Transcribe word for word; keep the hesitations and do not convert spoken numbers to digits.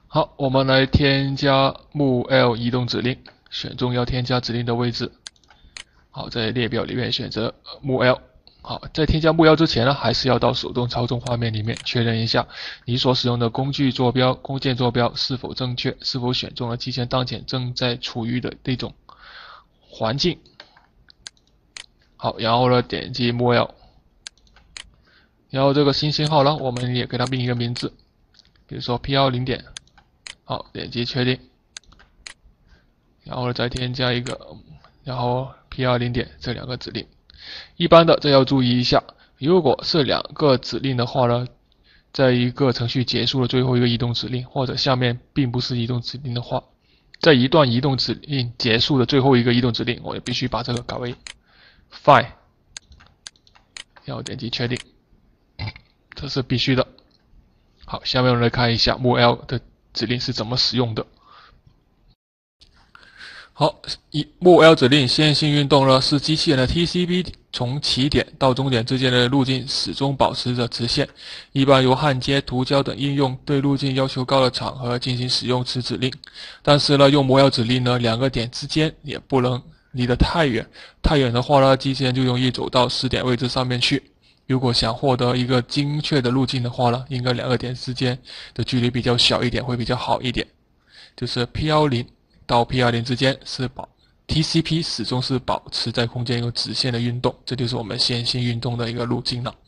好，我们来添加 movl 移动指令，选中要添加指令的位置。好，在列表里面选择 movl。好，在添加 movl 之前呢，还是要到手动操纵画面里面确认一下你所使用的工具坐标、工件坐标是否正确，是否选中了机前当前正在处于的那种环境。好，然后呢，点击 movl，然后这个新信号呢，我们也给它命一个名字，比如说 P 幺零点。好，点击确定，然后再添加一个，然后 P 二零点这两个指令。一般的这要注意一下，如果是两个指令的话呢，在一个程序结束了最后一个移动指令，或者下面并不是移动指令的话，在一段移动指令结束的最后一个移动指令，我也必须把这个改为 file， 然后点击确定，这是必须的。好，下面我们来看一下 movl 的指令是怎么使用的。好，一 movl 指令线性运动呢，是机器人的 T C P 从起点到终点之间的路径始终保持着直线，一般由焊接、涂胶等应用对路径要求高的场合进行使用此指令。但是呢，用 movl 指令呢，两个点之间也不能离得太远，太远的话呢，机器人就容易走到始点位置上面去。如果想获得一个精确的路径的话呢，应该两个点之间的距离比较小一点会比较好一点，就是 P 十 到 P 二十 之间是保 T C P 始终是保持在空间一个直线的运动，这就是我们线性运动的一个路径了。